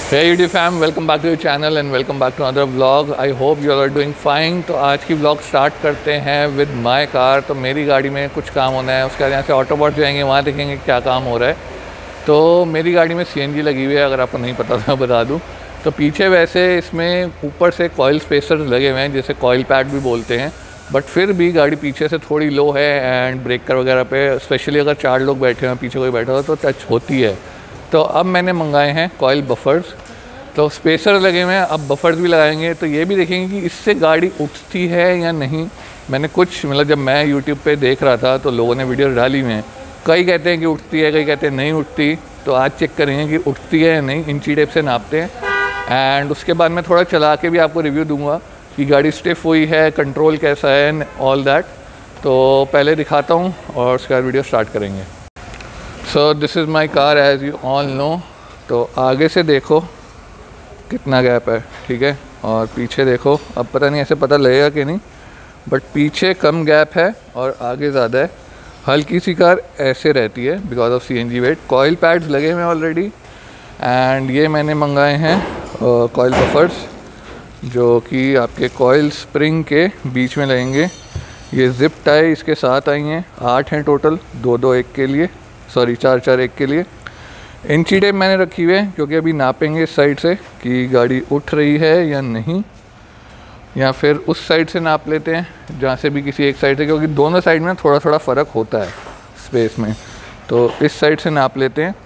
Hey YouTube fam, welcome back to your channel and welcome back to another vlog. I hope you all are doing fine. तो आज की vlog start करते हैं with my car. तो मेरी गाड़ी में कुछ काम होना है, उसके बाद यहाँ से ऑटोबॉट जाएंगे, वहाँ देखेंगे क्या काम हो रहा है। तो मेरी गाड़ी में CNG लगी हुई है, अगर आपको नहीं पता तो मैं बता दूँ। तो पीछे वैसे इसमें ऊपर से कॉयल स्पेसर्स लगे हुए हैं, जिसे कॉयल पैड भी बोलते हैं, बट फिर भी गाड़ी पीछे से थोड़ी लो है एंड ब्रेकर वगैरह पे स्पेशली अगर 4 लोग बैठे हैं, पीछे कोई बैठा हो तो टच होती है। तो अब मैंने मंगाए हैं कॉयल बफर्स। तो स्पेसर लगे हुए हैं, अब बफर्स भी लगाएंगे। तो ये भी देखेंगे कि इससे गाड़ी उठती है या नहीं। मैंने कुछ जब मैं यूट्यूब पे देख रहा था तो लोगों ने वीडियो डाली हुई हैं, कई कहते हैं कि उठती है, कई कहते हैं नहीं उठती। तो आज चेक करेंगे कि उठती है या नहीं, इंची टेप से नापते हैं एंड उसके बाद मैं थोड़ा चला के भी आपको रिव्यू दूंगा कि गाड़ी स्टिफ हुई है, कंट्रोल कैसा है एंड ऑल दैट। तो पहले दिखाता हूँ और उसके बाद वीडियो स्टार्ट करेंगे। So this is my car as you all know. तो आगे से देखो कितना गैप है, ठीक है, और पीछे देखो, अब पता नहीं ऐसे पता लगेगा कि नहीं, बट पीछे कम गैप है और आगे ज़्यादा है। हल्की सी कार ऐसे रहती है because of CNG weight. Coil pads लगे हुए हैं ऑलरेडी एंड ये मैंने मंगाए हैं कॉयल बफर्स, जो कि आपके कॉयल स्प्रिंग के बीच में लगेंगे। ये जिप टाई इसके साथ आई हैं, 8 हैं टोटल, 2-2 एक के लिए, सॉरी 4-4 एक के लिए। इंची टेप मैंने रखी हुई है क्योंकि अभी नापेंगे इस साइड से कि गाड़ी उठ रही है या नहीं, या फिर उस साइड से नाप लेते हैं जहाँ से भी किसी एक साइड से, क्योंकि दोनों साइड में थोड़ा थोड़ा फ़र्क होता है स्पेस में। तो इस साइड से नाप लेते हैं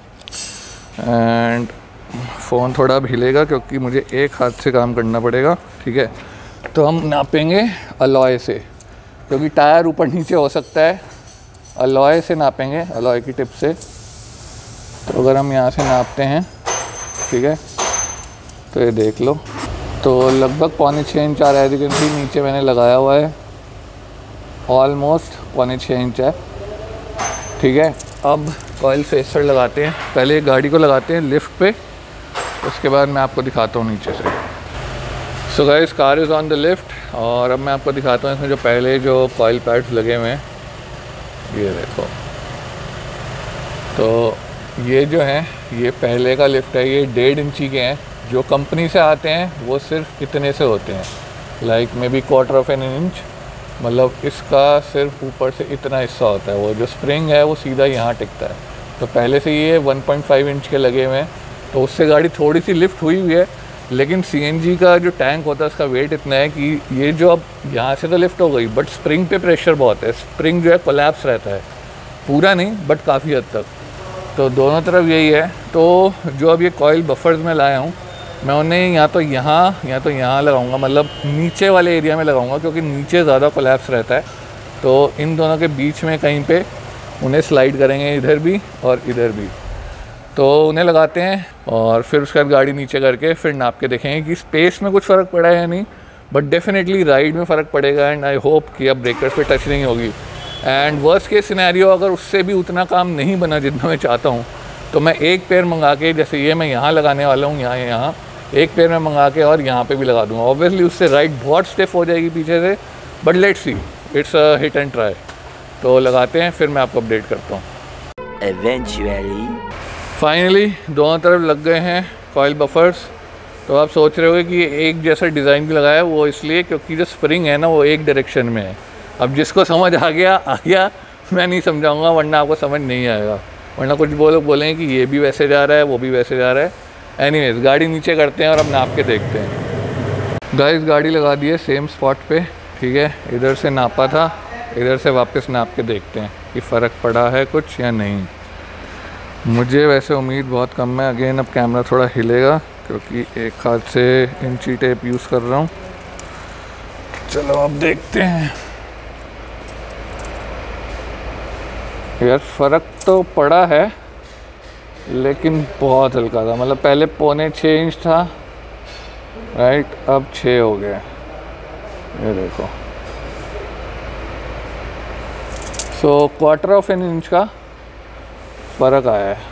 एंड फ़ोन थोड़ा अब हिलेगा क्योंकि मुझे एक हाथ से काम करना पड़ेगा, ठीक है। तो हम नापेंगे अलॉय से, क्योंकि टायर ऊपर नीचे हो सकता है। अलॉय से नापेंगे, अलॉय की टिप से। तो अगर हम यहाँ से नापते हैं, ठीक है, तो ये देख लो, तो लगभग 5.25 इंच आ रहा है। देखिए नीचे मैंने लगाया हुआ है, ऑलमोस्ट 5.25 इंच है, ठीक है। अब कॉयल फेसर लगाते हैं, पहले गाड़ी को लगाते हैं लिफ्ट पे, उसके बाद मैं आपको दिखाता हूँ नीचे से। So guys, car is on the lift और अब मैं आपको दिखाता हूँ इसमें जो पहले जो कॉयल पैड्स लगे हुए हैं, ये देखो। तो ये जो हैं, ये पहले का लिफ्ट है, ये 1.5 इंची के हैं। जो कंपनी से आते हैं वो सिर्फ इतने से होते हैं, लाइक मे बी 1/4 इंच, मतलब इसका सिर्फ ऊपर से इतना हिस्सा होता है। वो जो स्प्रिंग है वो सीधा यहाँ टिकता है। तो पहले से ये 1.5 इंच के लगे हुए हैं, तो उससे गाड़ी थोड़ी सी लिफ्ट हुई हुई है। लेकिन CNG का जो टैंक होता है उसका वेट इतना है कि ये जो अब यहाँ से तो लिफ्ट हो गई, बट स्प्रिंग पे प्रेशर बहुत है। स्प्रिंग जो है कोलैप्स रहता है, पूरा नहीं बट काफ़ी हद तक। तो दोनों तरफ यही है। तो जो अब ये कॉयल बफर्स में लाया हूँ, मैं उन्हें या तो यहाँ लगाऊंगा, मतलब नीचे वाले एरिया में लगाऊंगा, क्योंकि नीचे ज़्यादा कोलैप्स रहता है। तो इन दोनों के बीच में कहीं पे उन्हें स्लाइड करेंगे, इधर भी और इधर भी। तो उन्हें लगाते हैं और फिर उसके बाद गाड़ी नीचे करके फिर नाप के देखेंगे कि स्पेस में कुछ फ़र्क पड़ा है या नहीं, बट डेफिनेटली राइड में फ़र्क पड़ेगा एंड आई होप कि अब ब्रेकर्स पे टच नहीं होगी। एंड वर्स्ट केस सिनेरियो, अगर उससे भी उतना काम नहीं बना जितना मैं चाहता हूँ, तो मैं एक पेयर मंगा के, जैसे ये मैं यहाँ लगाने वाला हूँ, यहाँ एक पेयर में मंगा के और यहाँ पे भी लगा दूँगा। ऑब्वियसली उससे राइड बहुत स्टिफ हो जाएगी पीछे से, but let's see, it's a hit and trial. तो लगाते हैं, फिर मैं आपको अपडेट करता हूँ। Eventually, फाइनली दोनों तरफ लग गए हैं कॉयल बफर्स। तो आप सोच रहे होगे कि ये एक जैसा डिज़ाइन भी लगाया है, वो इसलिए क्योंकि जो स्प्रिंग है ना वो एक डायरेक्शन में है। अब जिसको समझ आ गया, मैं नहीं समझाऊंगा, वरना आपको समझ नहीं आएगा, वरना कुछ लोग बोलेंगे कि ये भी वैसे जा रहा है, वो भी वैसे जा रहा है। एनीवेज, गाड़ी नीचे करते हैं और अब नाप के देखते हैं। गाइस, गाड़ी लगा दी है सेम स्पॉट पे, ठीक है। इधर से नापा था, इधर से वापस नाप के देखते हैं कि फ़र्क पड़ा है कुछ या नहीं। मुझे वैसे उम्मीद बहुत कम है। अगेन अब कैमरा थोड़ा हिलेगा क्योंकि एक हाथ से इंची टेप यूज़ कर रहा हूँ। चलो अब देखते हैं। यार फ़र्क तो पड़ा है, लेकिन बहुत हल्का था। मतलब पहले 5.25 इंच था, राइट, अब 6 हो गया। ये देखो, सो 1/4 इंच का फ़र्क आया है।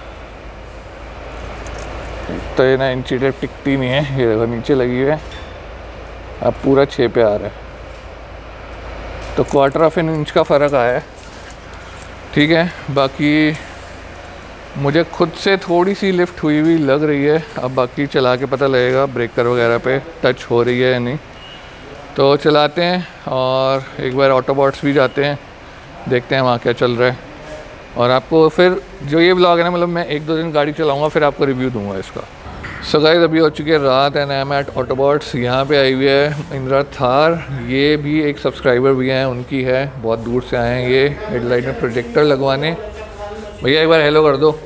तो ये ना इंची टेप टिकती नहीं है, ये देखो नीचे लगी हुई है, अब पूरा 6 पे आ रहा है। तो 1/4 इंच का फ़र्क आया है, ठीक है। बाकी मुझे खुद से थोड़ी सी लिफ्ट हुई हुई लग रही है, अब बाकी चला के पता लगेगा ब्रेकर वगैरह पे टच हो रही है या नहीं। तो चलाते हैं और एक बार ऑटोबॉट्स भी जाते हैं, देखते हैं वहाँ क्या चल रहा है। और आपको फिर जो ये व्लॉग है ना, मतलब मैं 1-2 दिन गाड़ी चलाऊँगा फिर आपको रिव्यू दूँगा इसका। सो गाइस अभी हो चुकी है रात and I am at Autobots. यहाँ पे आई हुई है इंदिरा थार, ये भी एक सब्सक्राइबर भी हैं, उनकी है, बहुत दूर से आए हैं ये हेडलाइट में प्रोजेक्टर लगवाने। भैया एक बार हेलो कर दो।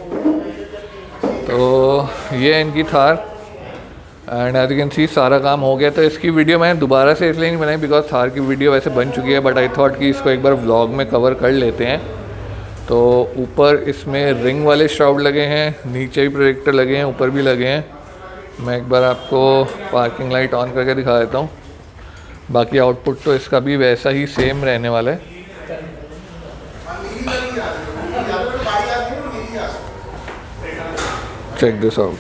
तो ये इनकी Thar and as you can see सारा काम हो गया। तो इसकी वीडियो मैंने दोबारा से इसलिए नहीं बनाई बिकॉज थार की वीडियो वैसे बन चुकी है, बट आई थॉट कि इसको एक बार व्लॉग में कवर कर लेते हैं। तो ऊपर इसमें रिंग वाले श्राउड लगे हैं, नीचे भी प्रोजेक्टर लगे हैं, ऊपर भी लगे हैं। मैं एक बार आपको पार्किंग लाइट ऑन करके दिखा देता हूँ। बाकी आउटपुट तो इसका भी वैसा ही सेम रहने वाला है। Check this out.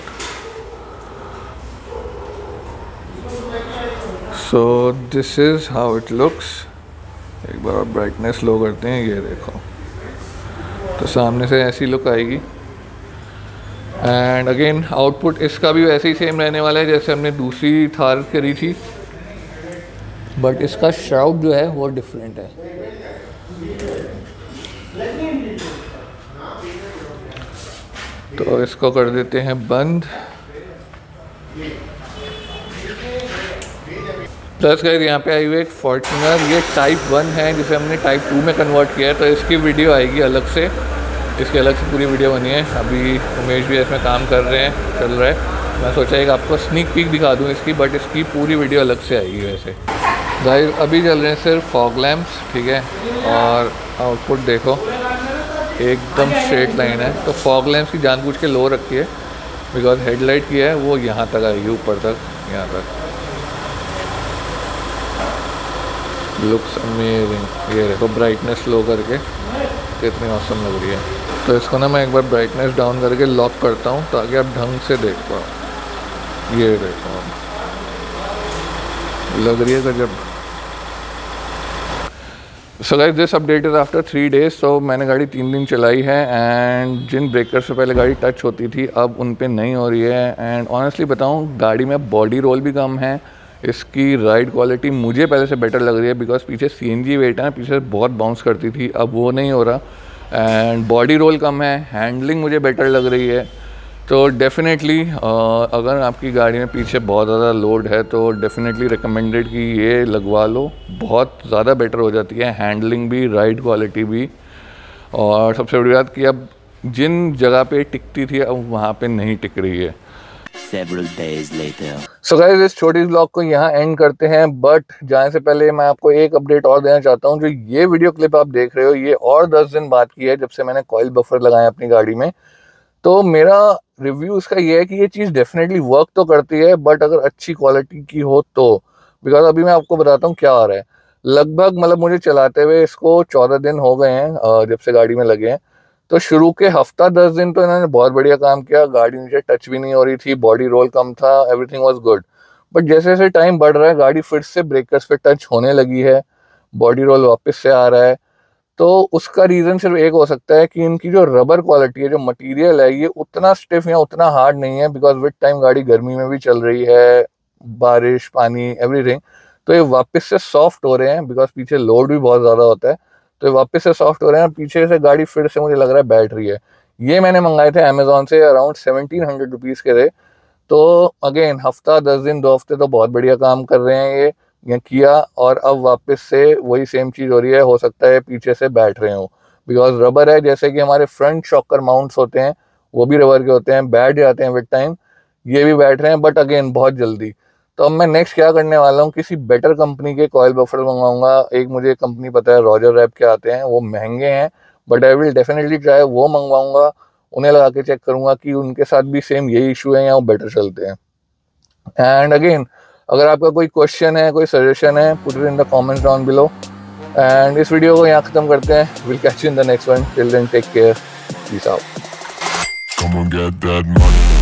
So this is how it looks. एक बार आप ब्राइटनेस लो करते हैं, ये देखो, तो सामने से ऐसी लुक आएगी। एंड अगेन आउटपुट इसका भी वैसे ही सेम रहने वाला है जैसे हमने दूसरी थार करी थी, बट इसका श्राउड जो है वो डिफरेंट है। तो इसको कर देते हैं बंद। प्लस गाइस यहाँ पे आई हुई एक फॉर्च्यूनर, ये टाइप 1 है जिसे हमने टाइप 2 में कन्वर्ट किया है, तो इसकी वीडियो आएगी अलग से, इसकी अलग से पूरी वीडियो बनी है। अभी उमेश भी इसमें काम कर रहे हैं, चल रहा है। मैं सोचा एक आपको स्नीक पीक दिखा दूँ इसकी, बट इसकी पूरी वीडियो अलग से आएगी। वैसे गाइस अभी चल रहे हैं सिर्फ फॉग लैम्प्स, ठीक है, और आउटपुट देखो एकदम स्ट्रेट लाइन है। तो फॉग लैम्प्स की जानबूझ के लो रखी है बिकॉज हेडलाइट की है वो यहाँ तक आएगी, ऊपर तक, यहाँ तक। Looks amazing. ये देखो ब्राइटनेस लो करके कितनी औसम लग रही है। तो इसको ना मैं एक बार ब्राइटनेस डाउन करके लॉक करता हूँ ताकि आप ढंग से देख पाओ। ये देखो लग रही है गजब। So guys this update is after 3 days। तो मैंने गाड़ी 3 दिन चलाई है एंड जिन ब्रेकर से पहले गाड़ी टच होती थी अब उन पे नहीं हो रही है। एंड ऑनेस्टली बताऊँ गाड़ी में बॉडी रोल भी कम है, इसकी राइड क्वालिटी मुझे पहले से बेटर लग रही है बिकॉज पीछे CNG वेट है, पीछे बहुत बाउंस करती थी, अब वो नहीं हो रहा। एंड बॉडी रोल कम है, हैंडलिंग मुझे बेटर लग रही है। तो डेफिनेटली अगर आपकी गाड़ी में पीछे बहुत ज़्यादा लोड है तो डेफिनेटली रिकमेंडेड कि ये लगवा लो, बहुत ज़्यादा बेटर हो जाती है हैंडलिंग भी, राइड क्वालिटी भी। और सबसे बड़ी बात कि अब जिन जगह पे टिकती थी अब वहाँ पे नहीं टिक रही है। Several days later. So guys इस छोटी व्लॉग को यहाँ एंड करते हैं, बट जाने से पहले मैं आपको एक अपडेट और देना चाहता हूँ। जो ये वीडियो क्लिप आप देख रहे हो ये और 10 दिन बाद की है जब से मैंने कॉइल बफर लगाया अपनी गाड़ी में। तो मेरा रिव्यू इसका ये है कि ये चीज़ डेफिनेटली वर्क तो करती है, बट अगर अच्छी क्वालिटी की हो तो। बिकॉज अभी मैं आपको बताता हूँ क्या आ रहा है। लगभग मतलब मुझे चलाते हुए इसको 14 दिन हो गए हैं जब से गाड़ी में लगे हैं। तो शुरू के हफ्ता 10 दिन तो इन्होंने बहुत बढ़िया काम किया, गाड़ी नीचे टच भी नहीं हो रही थी, बॉडी रोल कम था, एवरीथिंग वाज गुड। बट जैसे जैसे टाइम बढ़ रहा है गाड़ी फिर से ब्रेकर्स पे टच होने लगी है, बॉडी रोल वापस से आ रहा है। तो उसका रीज़न सिर्फ एक हो सकता है कि इनकी जो रबर क्वालिटी है, जो मटेरियल है, ये उतना स्टिफ या उतना हार्ड नहीं है बिकॉज विद टाइम गाड़ी गर्मी में भी चल रही है, बारिश, पानी, एवरीथिंग। तो ये वापस से सॉफ्ट हो रहे हैं बिकॉज पीछे लोड भी बहुत ज़्यादा होता है, तो ये वापस से सॉफ्ट हो रहे हैं। पीछे से गाड़ी फिर से मुझे लग रहा है बैठ रही है। ये मैंने मंगाए थे अमेजोन से, अराउंड 1700 रुपीज़ के थे। तो अगेन हफ्ता 10 दिन 2 हफ्ते तो बहुत बढ़िया काम कर रहे हैं ये किया, और अब वापस से वही सेम चीज़ हो रही है। हो सकता है पीछे से बैठ रहे हो बिकॉज रबर है, जैसे कि हमारे फ्रंट शॉकर माउंट्स होते हैं वो भी रबर के होते हैं, बैठ जाते हैं विद टाइम, ये भी बैठ रहे हैं, बट अगेन बहुत जल्दी। तो अब मैं नेक्स्ट क्या करने वाला हूँ, किसी बेटर कंपनी के कॉइल बफर मंगाऊंगा। एक मुझे कंपनी पता है रॉजर रैप के आते हैं, वो महंगे हैं, but I will definitely try, वो मंगवाऊंगा, उन्हें लगा के चेक करूंगा कि उनके साथ भी सेम यही इशू है या वो बेटर चलते हैं। एंड अगेन अगर आपका कोई क्वेश्चन है, कोई सजेशन है, put it in the comments down below. And इस वीडियो को यहाँ खत्म करते हैं। Will catch you in the next one. Till then take care, peace out.